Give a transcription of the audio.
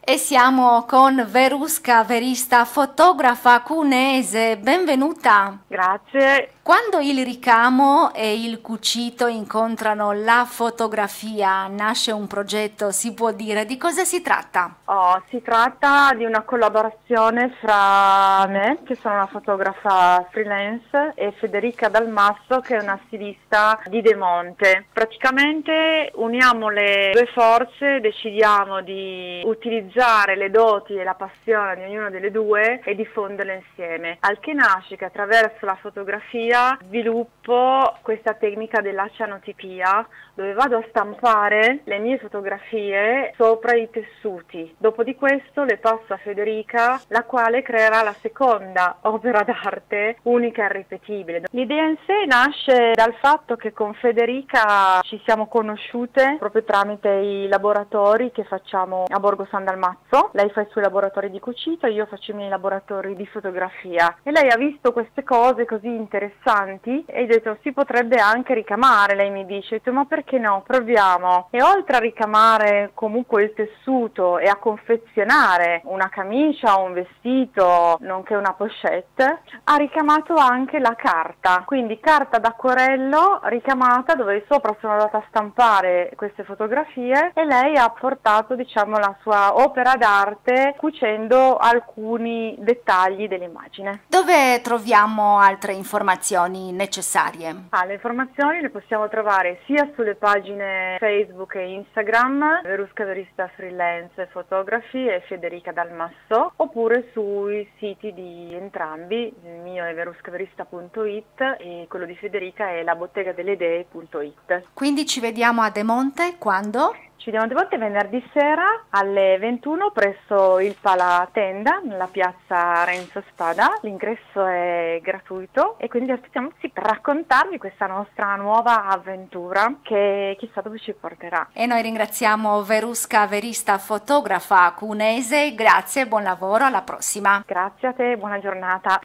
E siamo con Verusca Verista, fotografa cuneese. Benvenuta. Grazie. Quando il ricamo e il cucito incontrano la fotografia, nasce un progetto, si può dire. Di cosa si tratta? Si tratta di una collaborazione fra me, che sono una fotografa freelance, e Federica Dalmasso, che è una stilista di De Monte. Praticamente uniamo le due forze, decidiamo di utilizzare le doti e la passione di ognuna delle due e diffonderle insieme. Al che nasce che attraverso la fotografia sviluppo questa tecnica della cianotipia, dove vado a stampare le mie fotografie sopra i tessuti. Dopo di questo le passo a Federica, la quale creerà la seconda opera d'arte unica e irripetibile. L'idea in sé nasce dal fatto che con Federica ci siamo conosciute proprio tramite i laboratori che facciamo a Borgo San Dalmazzo. Lei fa i suoi laboratori di cucito, io faccio i miei laboratori di fotografia, e lei ha visto queste cose così interessanti e ha detto si potrebbe anche ricamare. Lei mi dice, ho detto, ma perché no, proviamo. E oltre a ricamare comunque il tessuto e a confezionare una camicia o un vestito, nonché una pochette, ha ricamato anche la carta, quindi carta d'acquarello ricamata, dove sopra sono andata a stampare queste fotografie e lei ha portato, diciamo, la sua opera d'arte cucendo alcuni dettagli dell'immagine. Dove troviamo altre informazioni necessarie? Le informazioni le possiamo trovare sia sulle pagine Facebook e Instagram, Verusca Verista Freelance Photography e Federica Dalmasso, oppure sui siti di entrambi, il mio è veruscaverista.it e quello di Federica è labottegadelleidee.it. Quindi ci vediamo a De Monte quando? Ci vediamo di volte venerdì sera alle 21 presso il Pala Tenda, nella piazza Renzo Spada. L'ingresso è gratuito e quindi aspettiamo per raccontarvi questa nostra nuova avventura che chissà dove ci porterà. E noi ringraziamo Verusca Verista, fotografa cuneese. Grazie, buon lavoro, alla prossima. Grazie a te, buona giornata.